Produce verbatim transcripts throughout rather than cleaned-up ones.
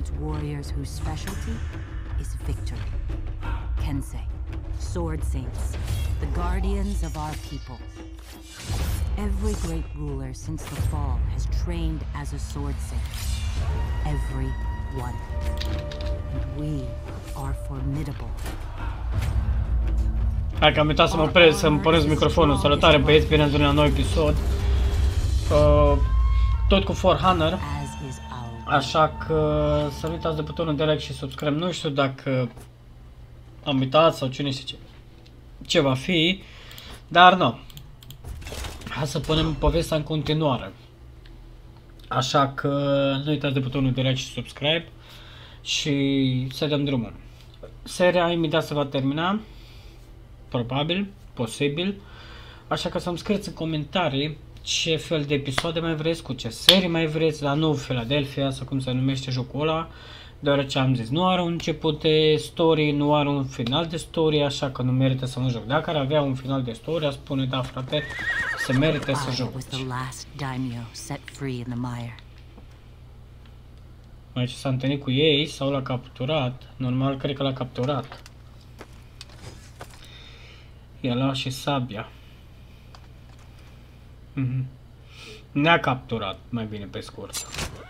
needs warriors whose specialty is victory. Kensei, sword saints, the guardians of our people. Every great ruler since the fall has trained as a sword saint. Every one. And we are formidable. Hai că am uitat să mă opresc, să-mi pornesc microfonul. Salutare băieți, bine ați venit la un nou episod. Uh, tot cu For Honor. Așa că să nu uitați de butonul de like și subscribe. Nu știu dacă am uitat sau cine știe ce, ce va fi, dar nu. Hai să punem povestea în continuare. Așa că nu uitați de butonul de like și subscribe și să dăm drumul. Seria imediat se va termina, probabil, posibil, așa că să-mi scrieți în comentarii ce fel de episoade mai vreți, cu ce serii mai vreți, dar nu Philadelphia sau cum se numește jocul ăla, deoarece am zis, nu are un început de story, nu are un final de story, așa că nu merită să mă joc. Dacă ar avea un final de story, aș spune, da frate, se merită să joc. Mai ce s-a întâlnit cu ei sau l-a capturat, normal cred că l-a capturat. El a și sabia. Mm-hmm. Ne-a capturat, mai bine pe scurt.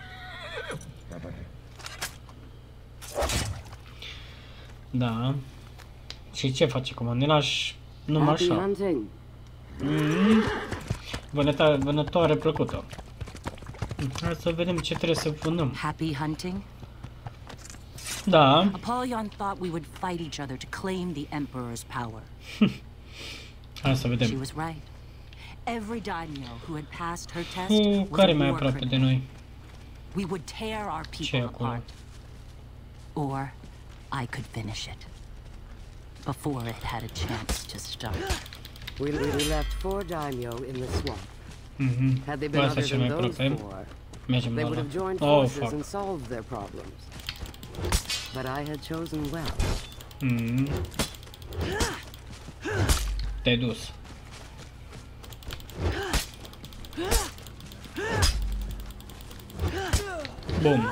Da. Și ce face comandelaș? Numai așa. Mm-hmm. Vânătoare, vânătoare plăcută. Hai să vedem ce trebuie să vânăm. Happy hunting? Da. Apollyon thought we would fight each other to claim the Emperor's power. Hai să vedem. She was right. Every daimyo who had passed her test Uh, was care a mai war aproape de criminal. noi? We would tear our people apart. Or I could finish it before it had a chance to start. We, we left four daimyo in the swamp. Mhm. Had they been other than those four, they would have joined forces and solved their problems. But I had chosen well. Mhm. Te-ai dus. Bum.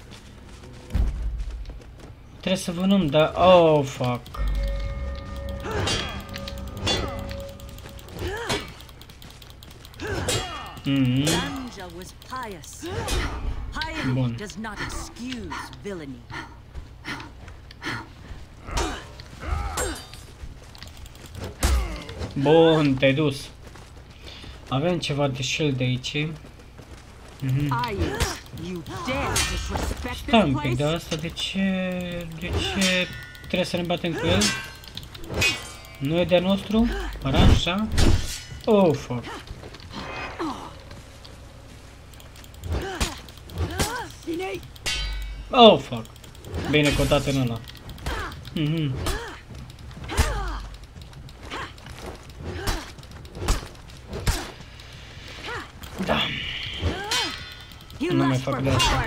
Trebuie să vânăm, dar... Oh, fuck. Mhm. Bun. Bun, te-ai dus. Avem ceva de shield de aici. Mm-hmm. Stai un pic de asta, de ce... De ce trebuie să ne batem cu el? Nu e de-a nostru? Așa? Oh, fuck. Oh, fuck. Bine cotat în ăla. Mhm. Da. Nu mai fac de asta.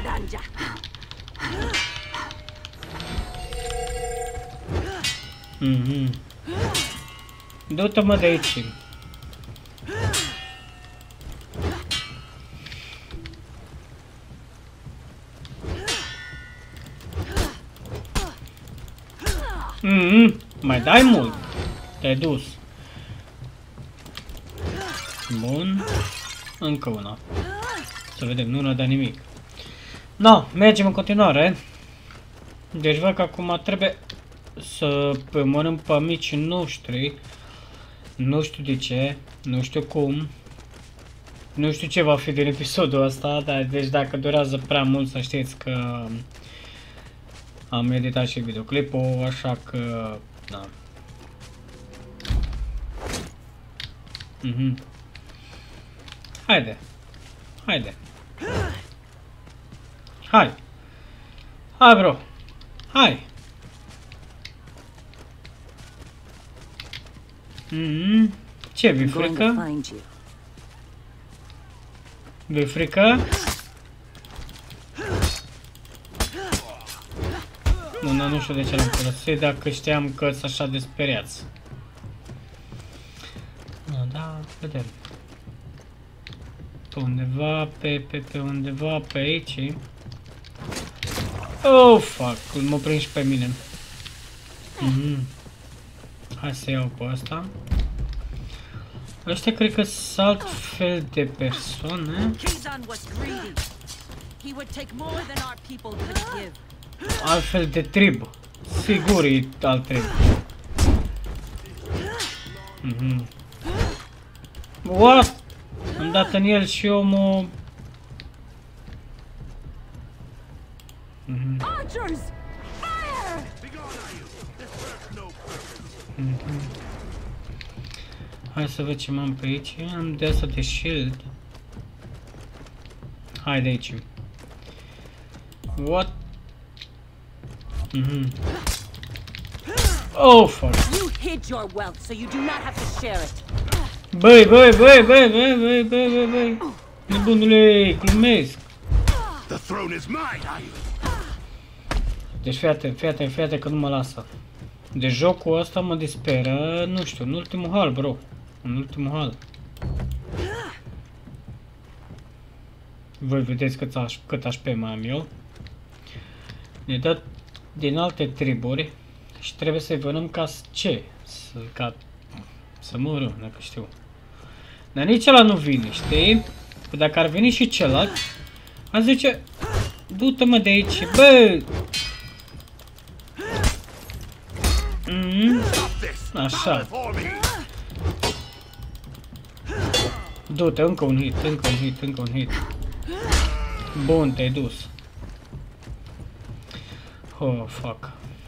Mhm. Du-te mă de aici. Mhm. Mai dai mult. Te-ai dus. Bun. Încă una. Să vedem, nu ne-a dat nimic. No, mergem în continuare. Deci văd că acum trebuie să mănânc pe amicii noștri. Nu știu de ce, nu știu cum. Nu știu ce va fi din episodul ăsta, dar deci dacă durează prea mult să știți că am editat și videoclipul, așa că da. Mhm. Haide. Haide. Hai. Hai, bro. Hai. Mhm. Ce, vi frică? Vi frică? Nu, nu, nu știu de ce l-am folosit, dacă știam că sunt așa de speriați. Da, da, vedem. Pe undeva, pe, pe, pe undeva, pe aici. Oh, fuck, m-a prins și pe mine. Mm-hmm. Hai să iau pe ăsta. Ăștia cred că sunt alt fel de persoane. Altfel de trib. Sigur e alt trib. Mm-hmm. What? Am dat în el și omul... Mm-hmm. Mm-hmm. Hai să văd ce m-am pe aici. Am de asta de shield. Hai de aici. What? Mm-hmm. Oh, fuck. You hid your wealth, so you do not have to share it. Băi, băi, băi, băi, băi, băi, băi, băi, băi. Nebunule, glumesc. The throne is mine, are you? Deci fii atent, fii atent, fii atent că nu mă lasă. De jocul ăsta mă disperă, nu știu, în ultimul hal, bro. În ultimul hal. Voi vedeți cât, aș, cât H P mai am eu. Ne dă din alte triburi și trebuie să-i vânăm ca ce? Să, ca, să moră, dacă știu. Dar nici ăla nu vine, știi? Că dacă ar veni și celălalt, ar zice, du-te mă de aici, bă! Mm, așa. Du-te, încă un hit, încă un hit, încă un hit. Bun, te-ai dus. Oh, fuck.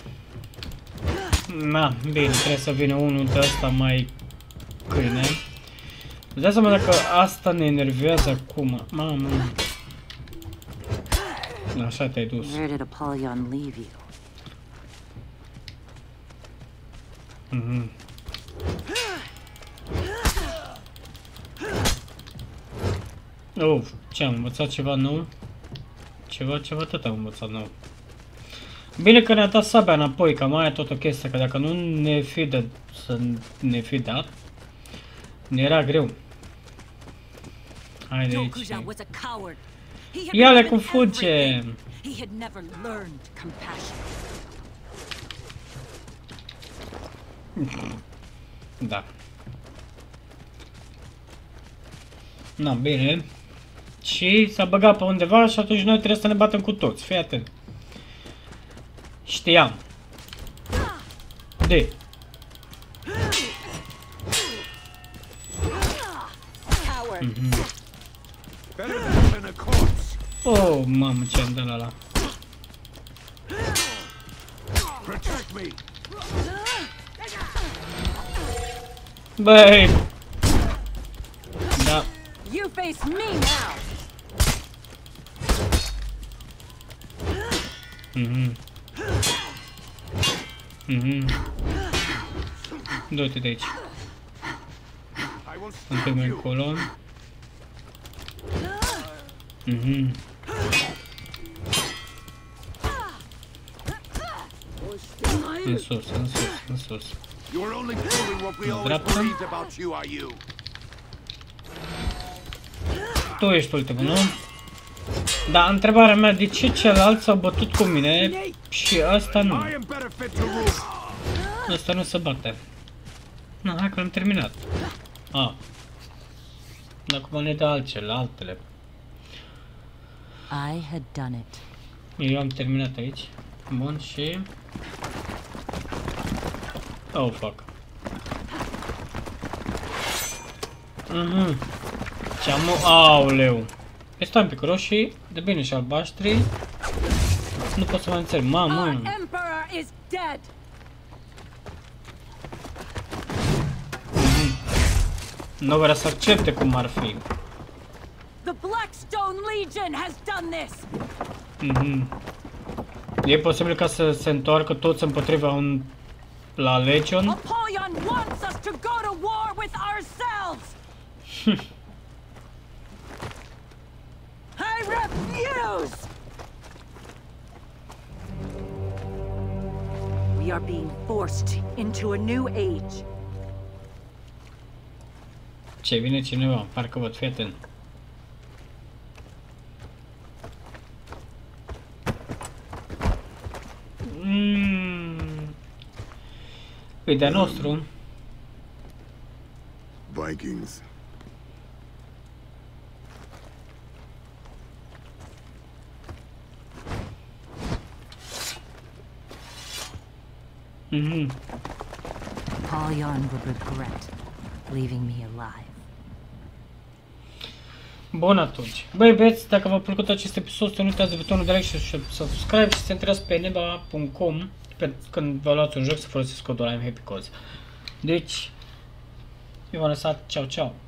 Na, bine, trebuie să vină unul de ăsta mai câine. Îți dai seama dacă asta ne enervează acum. Mamă. Așa te-ai dus. Mhm. Oh, ce am învățat ceva nou? Ceva, ceva tot am învățat nou. Bine că ne-a dat sabia înapoi, că mai e tot o chestie, că dacă nu ne fi de să ne fi dat, ne era greu. Hai de aici. Ia-le cum fuge! Da. Na, bine. Și s-a băgat pe undeva și atunci noi trebuie să ne batem cu toți. Fii atent. Știam. De. Mm-hmm. Oh, mamă, ce am dat la la. Băi. Da. You face me now. Mhm. Mhm. Du-te de aici. Întâi mai încolo. Mhm. În sus, în sus, în sus. În dreapta. Tu ești ultimul, nu? Da, întrebarea mea, de ce celălalt s-a bătut cu mine și ăsta nu? Ăsta nu se bate. Na, hai că l-am terminat. Ah. Acum ne dă altele, altele. I had done it. Eu am terminat aici. Bun, și... Oh, fuck. Mhm. Ce-am... Aoleu. Este un pic roșii, de bine și albaștri. Nu pot să mai înțeleg. Mamă. Nu vrea să accepte cum ar fi. Mhm. E posibil ca să se întoarcă toți împotriva un... la Legion? Apollyon wants us to go to war with ourselves. I refuse. We are being forced into a new age. Ce vine cineva, parcă văd, fii atent. e de nostru. Vikings. Mhm. Paul Yarn would regret leaving me alive. Bun atunci. Băi băieți, dacă v-a plăcut acest episod, să nu uitați de butonul de like și subscribe și să intrați pe neba punct com când vă luați un joc să folosiți codul I'm Happy Cause. Deci, eu v-am lăsat, ceau ceau!